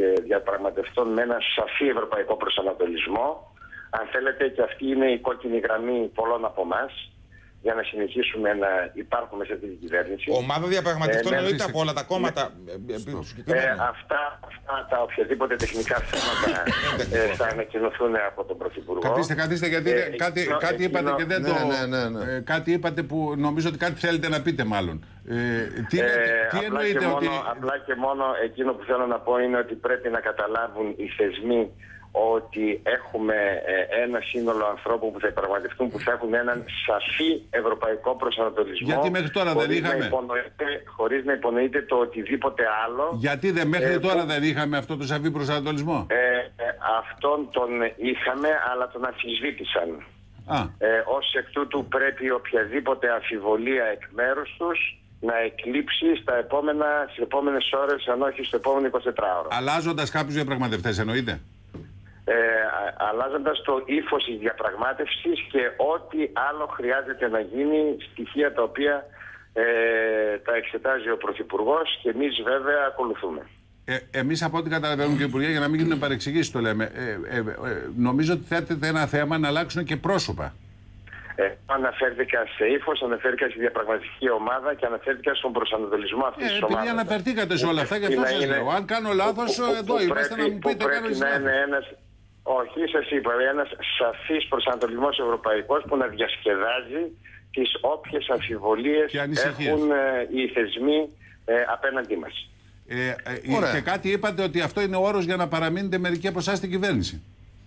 διαπραγματευτών με ένα σαφή ευρωπαϊκό προσανατολισμό. Αν θέλετε, και αυτή είναι η κόκκινη γραμμή πολλών από εμάς, για να συνεχίσουμε να υπάρχουμε σε αυτή την κυβέρνηση. Ομάδα διαπραγματευτών εννοείται από όλα τα κόμματα. Αυτά τα οποιαδήποτε τεχνικά θέματα θα ανακοινωθούν από τον Πρωθυπουργό. Καθίστε, γιατί κάτι είπατε και δεν το. Κάτι είπατε που νομίζω ότι κάτι θέλετε να πείτε, μάλλον. Τι εννοείτε ότι. Απλά και μόνο εκείνο που θέλω να πω είναι ότι πρέπει να καταλάβουν οι θεσμοί ότι έχουμε ένα σύνολο ανθρώπων που θα διαπραγματευτούν, που θα έχουν έναν σαφή ευρωπαϊκό προσανατολισμό. Γιατί μέχρι τώρα δεν είχαμε. Χωρίς να υπονοείται το οτιδήποτε άλλο. Γιατί μέχρι τώρα δεν είχαμε αυτό το σαφή προσανατολισμό. Αυτόν τον είχαμε, αλλά τον αμφισβήτησαν. Ως εκ τούτου πρέπει οποιαδήποτε αμφιβολία εκ μέρους τους να εκλείψει στις επόμενες ώρες, αν όχι στο επόμενο 24ωρο. Αλλάζοντας κάποιους διαπραγματευτές, εννοείται. Αλλάζοντας το ύφος της διαπραγμάτευσης και ό,τι άλλο χρειάζεται να γίνει, στοιχεία τα οποία τα εξετάζει ο Πρωθυπουργός και εμείς βέβαια ακολουθούμε. Εμείς από ό,τι καταλαβαίνουμε, κύριε Υπουργέ, για να μην γίνουν παρεξηγήσεις το λέμε, νομίζω ότι θέτεται ένα θέμα να αλλάξουν και πρόσωπα. Αναφέρθηκα σε ύφος, αναφέρθηκα στη διαπραγματευτική ομάδα και αναφέρθηκα στον προσανατολισμό αυτής της ομάδας. Επειδή αναφερθήκατε σε όλα αυτά, και αυτό σας λέω. Αν κάνω λάθος, εδώ είμαστε να μου πείτε κανένας λάθος. Όχι, σας είπα, ένας σαφής προσανατολισμός ευρωπαϊκός που να διασκεδάζει τις όποιες αμφιβολίες έχουν οι θεσμοί απέναντί μας. Και κάτι είπατε ότι αυτό είναι ο όρος για να παραμείνετε μερικοί από εσάς στην κυβέρνηση.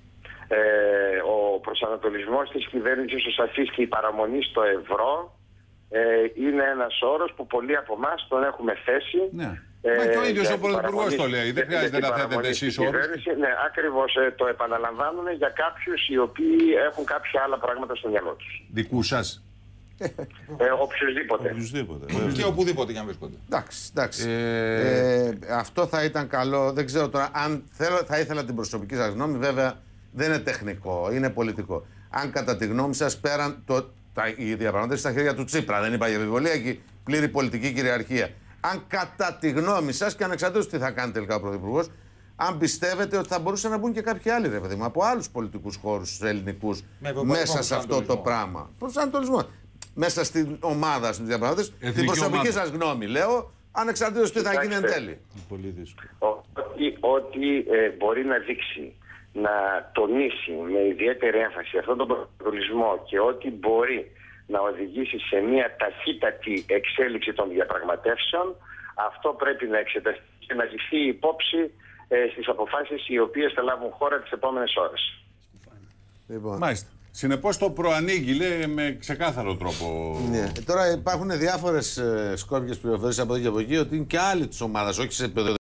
Ο προσανατολισμός της κυβέρνησης, ο σαφής και η παραμονή στο ευρώ είναι ένας όρος που πολλοί από εμάς τον έχουμε θέσει. Ναι. Μα και ο ίδιος ο Πρωθυπουργός το λέει, δεν χρειάζεται να θέτετε εσείς όρους. Ναι, ακριβώς, το επαναλαμβάνουμε για κάποιους οι οποίοι έχουν κάποια άλλα πράγματα στο μυαλό τους. Δικού σας. Οποιουσδήποτε. Και οπουδήποτε για να βρίσκονται. Εντάξει. Αυτό θα ήταν καλό. Δεν ξέρω τώρα αν θα ήθελα την προσωπική σας γνώμη, βέβαια δεν είναι τεχνικό, είναι πολιτικό. Αν κατά τη γνώμη σας πέραν η διαπραγματεύση στα χέρια του Τσίπρα, δεν υπάρχει αμφιβολία και πλήρη πολιτική κυριαρχία. Αν κατά τη γνώμη σας, και ανεξαρτήτως τι θα κάνει τελικά ο Πρωθυπουργός, αν πιστεύετε ότι θα μπορούσαν να μπουν και κάποιοι άλλοι, ρε παιδί μου, από άλλους πολιτικούς χώρους ελληνικούς μέσα σε αυτό το πράγμα. Προσανατολισμό. Μέσα στην ομάδα στην διαπραγμάτευση, την προσωπική σας γνώμη, λέω, ανεξαρτήτως τι θα γίνει εν τέλει. Πολύ δύσκολο. Ό,τι μπορεί να δείξει, να τονίσει με ιδιαίτερη έμφαση αυτόν τον προσανατολισμό και ό,τι μπορεί να οδηγήσει σε μια ταχύτατη εξέλιξη των διαπραγματεύσεων, αυτό πρέπει να εξεταστεί και να ληφθεί υπόψη στις αποφάσεις οι οποίες θα λάβουν χώρα τις επόμενες ώρες. Μάλιστα. Συνεπώς το προανήγγειλε με ξεκάθαρο τρόπο. Ναι. Τώρα υπάρχουν διάφορες σκόπιες πληροφορίες από εδώ και από εκεί ότι είναι και άλλοι της ομάδας, όχι σε επίπεδο